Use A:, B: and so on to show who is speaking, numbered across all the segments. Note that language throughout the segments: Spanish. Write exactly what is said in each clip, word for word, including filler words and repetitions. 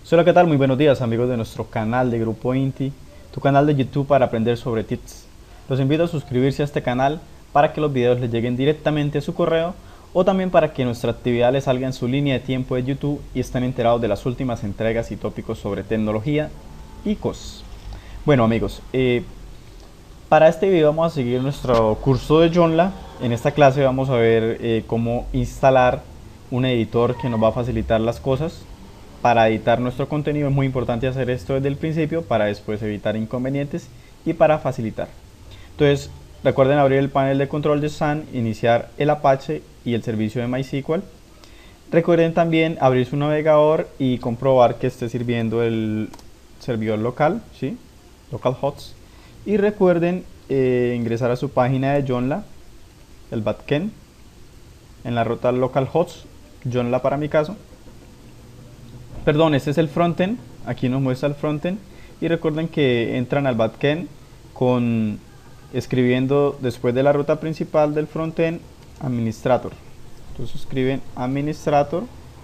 A: Hola, ¿qué tal? Muy buenos días amigos de nuestro canal de Grupo Inti, tu canal de YouTube para aprender sobre tips. Los invito a suscribirse a este canal para que los videos les lleguen directamente a su correo o también para que nuestra actividad les salga en su línea de tiempo de YouTube y estén enterados de las últimas entregas y tópicos sobre tecnología y cosas. Bueno amigos, eh, para este video vamos a seguir nuestro curso de Joomla. En esta clase vamos a ver eh, cómo instalar un editor que nos va a facilitar las cosas. Para editar nuestro contenido es muy importante hacer esto desde el principio para después evitar inconvenientes y para facilitar. Entonces recuerden abrir el panel de control de Sun, iniciar el Apache y el servicio de MySQL. Recuerden también abrir su navegador y comprobar que esté sirviendo el servidor local, ¿sí? Localhost. Y recuerden eh, ingresar a su página de Joomla, el backend, en la ruta localhost, Joomla para mi caso. Perdón, este es el frontend, aquí nos muestra el frontend. Y recuerden que entran al backend con escribiendo después de la ruta principal del frontend administrator. Entonces escriben administrator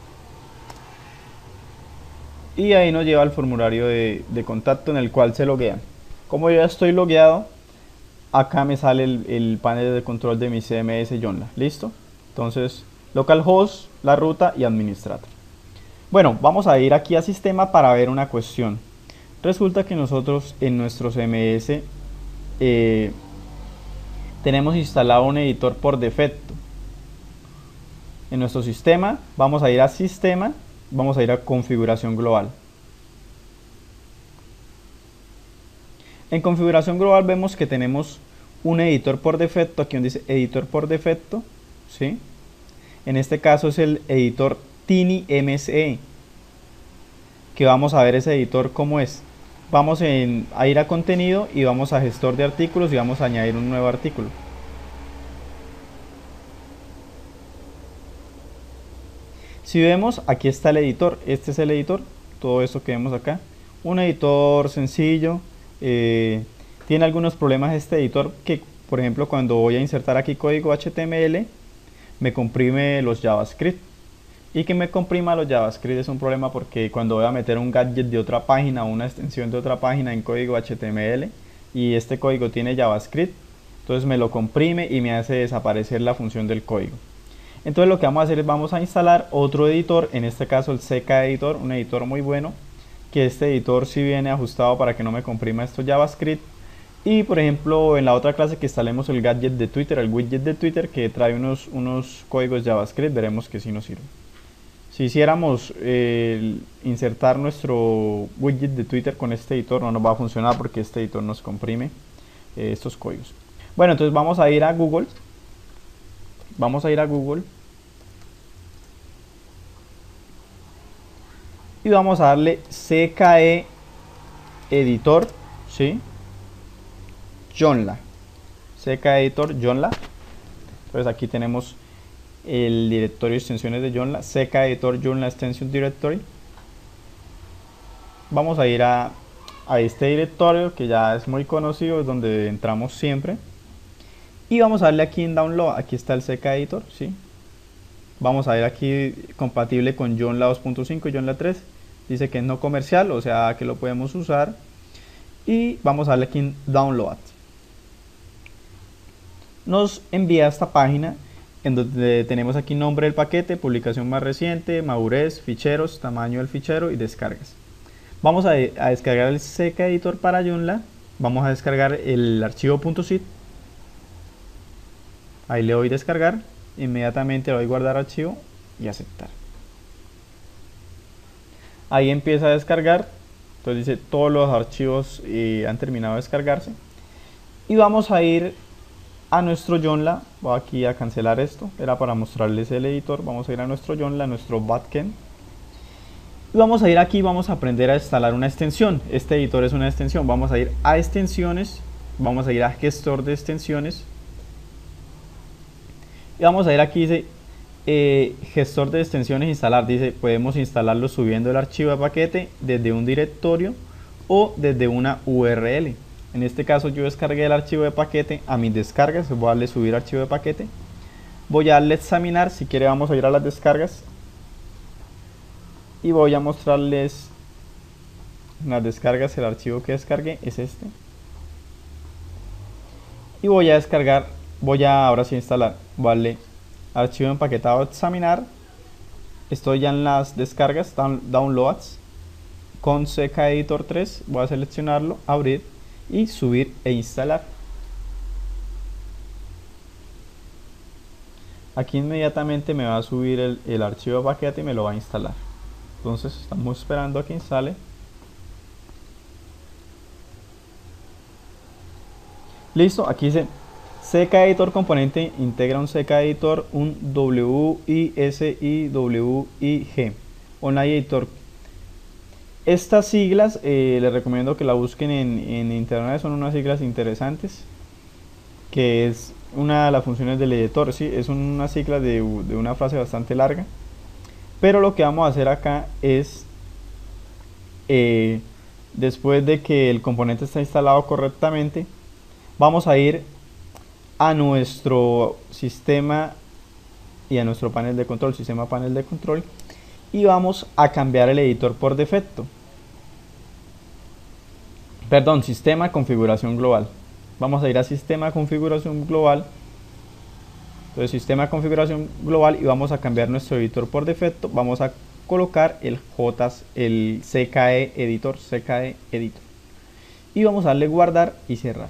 A: y ahí nos lleva al formulario de, de contacto en el cual se loguean. Como yo ya estoy logueado, acá me sale el, el panel de control de mi C M S Joomla. ¿Listo? Entonces, localhost, la ruta y administrator. Bueno, vamos a ir aquí a sistema para ver una cuestión. Resulta que nosotros en nuestro C M S eh, tenemos instalado un editor por defecto. En nuestro sistema vamos a ir a sistema, vamos a ir a configuración global. En configuración global vemos que tenemos un editor por defecto, aquí donde dice editor por defecto, ¿sí? En este caso es el editor TinyMSE, que vamos a ver ese editor cómo es. Vamos en, a ir a contenido y vamos a gestor de artículos y vamos a añadir un nuevo artículo. Si vemos, aquí está el editor, este es el editor, todo esto que vemos acá, un editor sencillo. Eh, tiene algunos problemas este editor, que por ejemplo cuando voy a insertar aquí código H T M L me comprime los JavaScript, y que me comprima los JavaScript es un problema porque cuando voy a meter un gadget de otra página o una extensión de otra página en código H T M L y este código tiene JavaScript, entonces me lo comprime y me hace desaparecer la función del código. Entonces lo que vamos a hacer es vamos a instalar otro editor, en este caso el C K Editor, un editor muy bueno, que este editor sí viene ajustado para que no me comprima estos JavaScript. Y por ejemplo en la otra clase que instalemos el gadget de Twitter, el widget de Twitter que trae unos, unos códigos JavaScript, veremos que sí nos sirve. Si hiciéramos eh, insertar nuestro widget de Twitter con este editor, no nos va a funcionar porque este editor nos comprime eh, estos códigos. Bueno, entonces vamos a ir a Google, vamos a ir a Google y vamos a darle C K E Editor, ¿sí? Joomla, C K E Editor Joomla. Entonces aquí tenemos el directorio de extensiones de Joomla, C K Editor Joomla Extension Directory. Vamos a ir a, a este directorio que ya es muy conocido, es donde entramos siempre. Y vamos a darle aquí en Download, aquí está el C K Editor, ¿sí? Vamos a ver aquí compatible con Joomla dos punto cinco y Joomla tres. Dice que es no comercial, o sea que lo podemos usar. Y vamos a darle aquí en Download. Nos envía a esta página en donde tenemos aquí nombre del paquete, publicación más reciente, madurez, ficheros, tamaño del fichero y descargas. Vamos a, a descargar el C K Editor para Joomla. Vamos a descargar el archivo .zip. Ahí le doy descargar, inmediatamente le doy guardar archivo y aceptar. Ahí empieza a descargar, entonces dice todos los archivos eh, han terminado de descargarse. Y vamos a ir a nuestro Joomla, voy aquí a cancelar esto, era para mostrarles el editor. Vamos a ir a nuestro Joomla, a nuestro backend. Y vamos a ir aquí, vamos a aprender a instalar una extensión. Este editor es una extensión, vamos a ir a extensiones, vamos a ir a gestor de extensiones. Y vamos a ir aquí, dice eh, gestor de extensiones instalar, dice podemos instalarlo subiendo el archivo de paquete desde un directorio o desde una U R L. En este caso yo descargué el archivo de paquete a mis descargas, voy a darle subir archivo de paquete, voy a darle examinar, si quiere vamos a ir a las descargas y voy a mostrarles En las descargas el archivo que descargué es este. Y voy a descargar, voy a ahora sí instalar, vale, archivo empaquetado examinar. Estoy ya en las descargas, down, downloads, con C K Editor tres, voy a seleccionarlo, abrir y subir e instalar. Aquí inmediatamente me va a subir el, el archivo de paquete y me lo va a instalar. Entonces estamos esperando a que instale. Listo, aquí dice C K Editor componente integra un C K Editor, un W I S I W I G, Online Editor. Estas siglas eh, les recomiendo que la busquen en, en internet, son unas siglas interesantes, que es una de las funciones del editor, ¿sí? Es una sigla de, de una frase bastante larga, pero lo que vamos a hacer acá es, eh, después de que el componente está instalado correctamente, vamos a ir a nuestro sistema y a nuestro panel de control, sistema panel de control, y vamos a cambiar el editor por defecto. Perdón, sistema configuración global. Vamos a ir a sistema configuración global. Entonces sistema configuración global y vamos a cambiar nuestro editor por defecto. Vamos a colocar el J, el C K E editor, C K E editor. Y vamos a darle guardar y cerrar.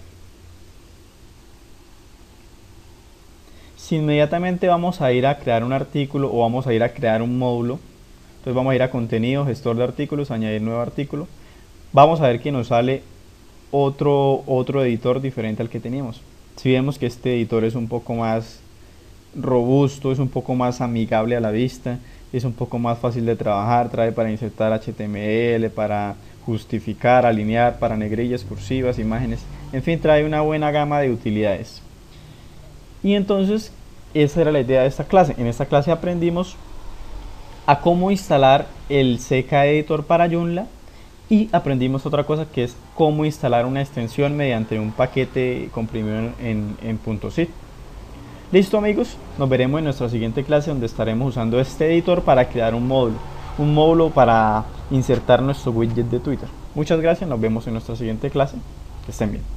A: Si inmediatamente vamos a ir a crear un artículo o vamos a ir a crear un módulo, entonces vamos a ir a contenido, gestor de artículos, añadir nuevo artículo, vamos a ver que nos sale otro, otro editor diferente al que teníamos. Si vemos que este editor es un poco más robusto, es un poco más amigable a la vista, es un poco más fácil de trabajar, trae para insertar H T M L, para justificar, alinear, para negrillas, cursivas, imágenes, en fin, trae una buena gama de utilidades. Y entonces esa era la idea de esta clase. En esta clase aprendimos a cómo instalar el C K Editor para Joomla y aprendimos otra cosa que es cómo instalar una extensión mediante un paquete comprimido en, en .zip. Listo amigos, nos veremos en nuestra siguiente clase donde estaremos usando este editor para crear un módulo, un módulo para insertar nuestro widget de Twitter. Muchas gracias, nos vemos en nuestra siguiente clase, que estén bien.